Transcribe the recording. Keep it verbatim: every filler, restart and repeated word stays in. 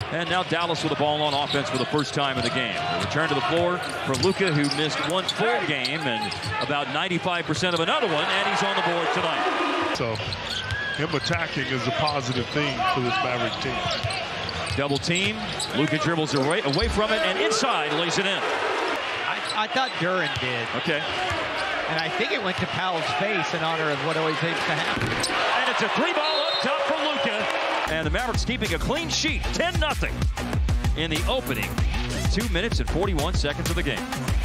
And now Dallas with the ball on offense for the first time in the game. The return to the floor for Luka, who missed one full game and about ninety-five percent of another one, and he's on the board tonight. So him attacking is a positive thing for this Maverick team. Double team. Luka dribbles away, away from it and inside lays it in. I, I thought Duran did. Okay. And I think it went to Powell's face in honor of what always seems to happen. And it's a three ball up top for Luka. And the Mavericks keeping a clean sheet, ten nothing in the opening two minutes and forty-one seconds of the game.